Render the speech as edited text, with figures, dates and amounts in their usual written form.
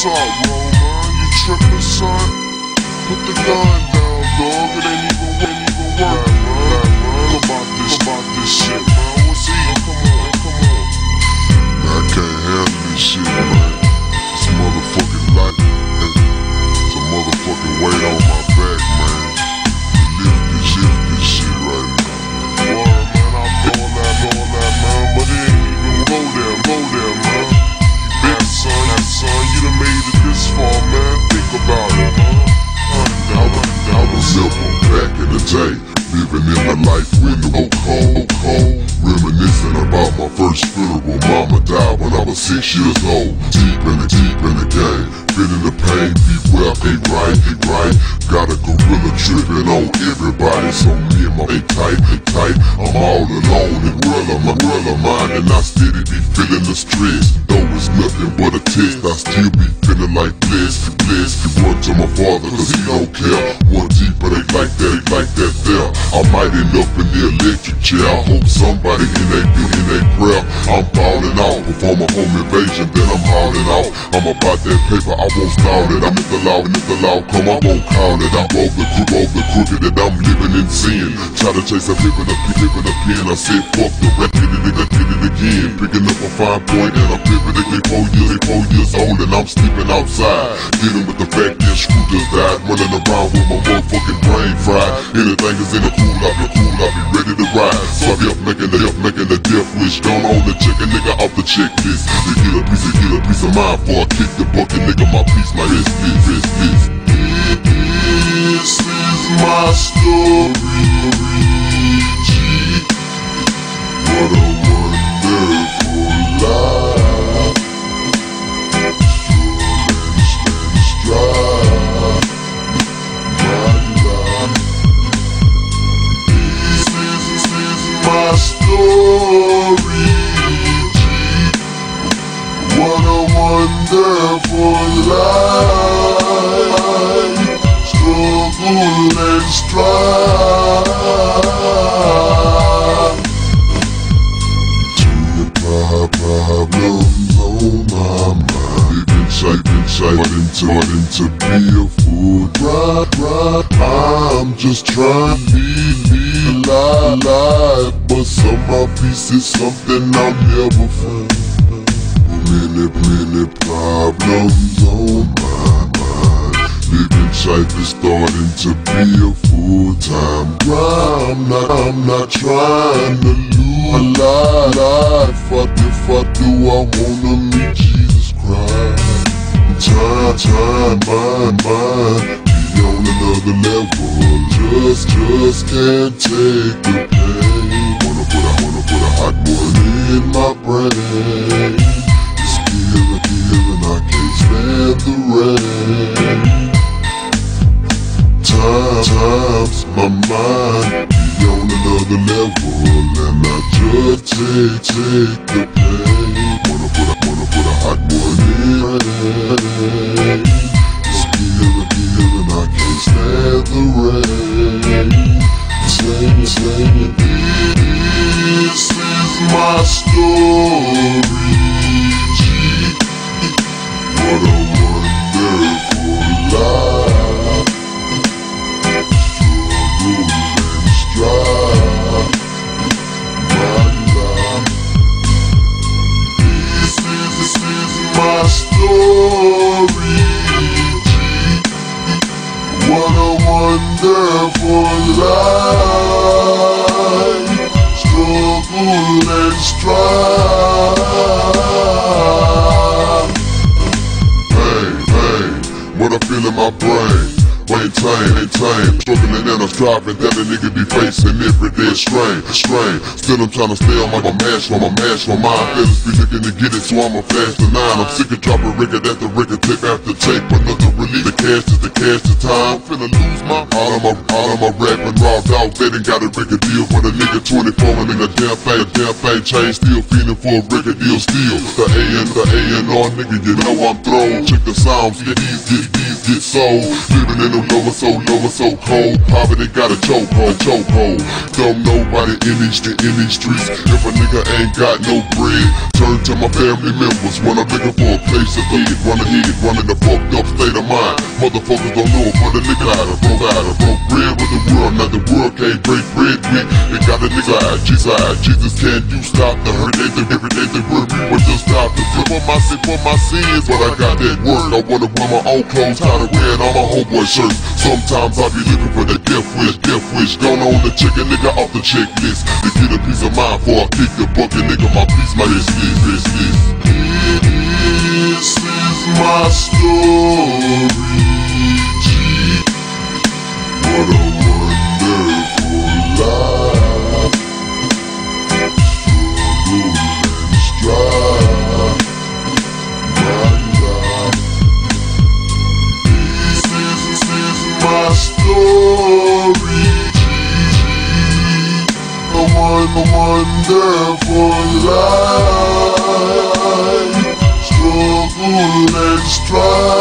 What's up, Roman? You trippin', son? Put the gun down, dog. It ain't even work, man. What about this shit, man? What's up? Come on. I can't handle this shit, man. It's a motherfucking light. It's a motherfucking weight on my back, man. Lift this shit right now. Word, man. I'm blowing that, man. But it ain't even go there, man. Big son, you done made it this far, man. Think about it, man. I was simple back in the day, living in the life with no cold, reminiscing about my first funeral. Mama died when I was 6 years old. Deep in the game, feeling the pain. Beware, ain't right. Got a gorilla tripping on everybody, so me and my tight. I'm all alone and real of mine, and I steady be feeling the stress. Though it's nothing but a test, I still be feeling like blessed. Run to my father, cause he don't care. One deeper, they like that there. I might end up in the electric chair. I hope somebody in they prayer. I'm falling out, perform a home invasion, then I'm hauling out. I'm about that paper, I won't stall it. I'm if the law come, I won't call it. I'm over the crooked that I'm living in sin. Try to chase a pippin' a pen. I said fuck the rap, hit it again. Picking up a fine point and I'm pivoting. They 4 years old and I'm sleeping outside. Dealing with the fact that scooters died. Running around with my motherfucking brain fried. Anything is in the cool, I be ready to ride. So I be up making the death wish. Gone on to check a nigga off the checklist. To get a piece of mind before I kick the bucket, nigga, my piece, my wrist. This is my story, G. What a wonderful life. Strive, my life. This is my story, G. What a wonderful life. Struggle and strive. Two problems on my mind. Been shaping to be a fool. Right. I'm just trying to live life, but somehow peace is something I'll never find. Many problems on my mind. Living life is starting to be a full-time grind. I'm not trying to lose life. If I do, I wanna meet Jesus Christ. Time, mind, be on another level. Just can't take the pain. Wanna put a hot one in my brain. And I can't stand the rain. Times my mind be on another level, and I just take the pain. Wanna put a hot one in rain. And I can't stand the rain. Saying this is my story. What a wonderful life. Struggle and strive, my life. This is my story, G. What a wonderful life. Struggle and strive. What I feel in my brain, maintain, struggling and I'm striving that a nigga be facing every day strain. Still I'm trying to stay on my mash, my mind. Feelings be looking to get it, so I'm a fast to 9. I'm sick of dropping record after record, tape after tape. Another relief, the cash to time. I'm finna lose my all of my rapping raw dog. They done got a record deal for the nigga 24 and in a damn thing change. Still feeling for a record deal still. The A&R nigga, you know I'm thrown. Check the sounds, get sold. Living in them lower so cold. Poverty got a chokehold. Don't nobody in these streets. If a nigga ain't got no bread, turn to my family members when I'm looking for a place to live. Running a fucked up state of mind. Motherfuckers don't know it, but a nigga out of broke bread with the world. Now the world can't break bread with. It got a nigga out, Jesus, can you stop the hurt? Every day the work, we just stop the flip for my sins. But I got that work, I wanna wear my own clothes, tired of wearing all my homeboy shirts. Sometimes I be looking for the death wish. Gone on the chicken nigga off the checklist to get a piece of mind before I kick the bucket, nigga. My piece, my wrist is. This is my story, G. What a wonderful life. Struggle and strive, my life. This is my story, G. A wonderful life. Struggle and strive.